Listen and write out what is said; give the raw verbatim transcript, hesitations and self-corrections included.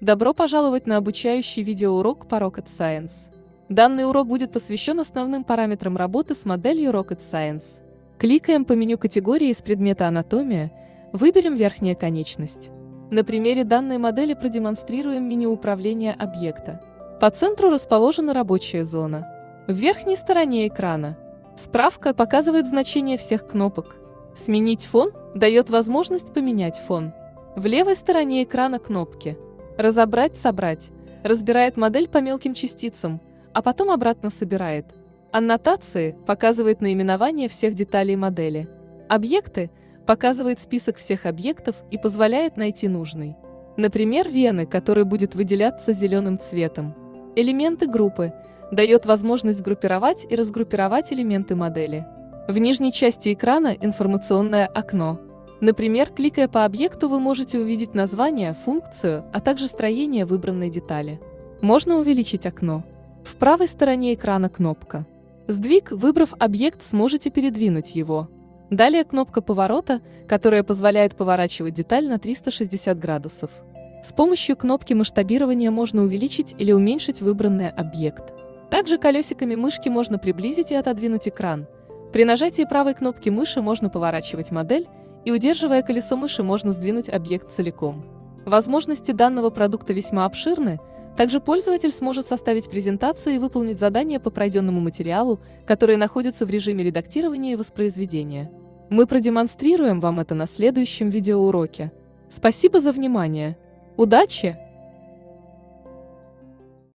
Добро пожаловать на обучающий видеоурок по Rocket Science. Данный урок будет посвящен основным параметрам работы с моделью Rocket Science. Кликаем по меню категории из предмета «Анатомия», выберем верхняя конечность. На примере данной модели продемонстрируем меню управления объекта. По центру расположена рабочая зона. В верхней стороне экрана справка показывает значение всех кнопок. «Сменить фон» дает возможность поменять фон. В левой стороне экрана кнопки «Разобрать, собрать» разбирает модель по мелким частицам, а потом обратно собирает. Аннотации показывает наименование всех деталей модели. Объекты показывает список всех объектов и позволяет найти нужный. Например, вены, который будет выделяться зеленым цветом. Элементы группы дает возможность группировать и разгруппировать элементы модели. В нижней части экрана информационное окно. Например, кликая по объекту, вы можете увидеть название, функцию, а также строение выбранной детали. Можно увеличить окно. В правой стороне экрана кнопка «Сдвиг», выбрав объект, сможете передвинуть его. Далее кнопка поворота, которая позволяет поворачивать деталь на триста шестьдесят градусов. С помощью кнопки масштабирования можно увеличить или уменьшить выбранный объект. Также колесиками мышки можно приблизить и отодвинуть экран. При нажатии правой кнопки мыши можно поворачивать модель, и, удерживая колесо мыши, можно сдвинуть объект целиком. Возможности данного продукта весьма обширны, также пользователь сможет составить презентации и выполнить задания по пройденному материалу, которые находятся в режиме редактирования и воспроизведения. Мы продемонстрируем вам это на следующем видеоуроке. Спасибо за внимание! Удачи!